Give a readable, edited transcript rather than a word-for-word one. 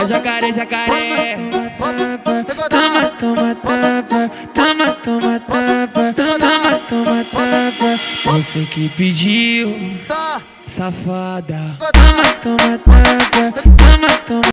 Jacaré, jacaré. Toma, toma, tapa. Toma, toma, tapa. Toma, toma, tapa. Você que pediu, safada. Toma, toma, tapa. Toma, toma.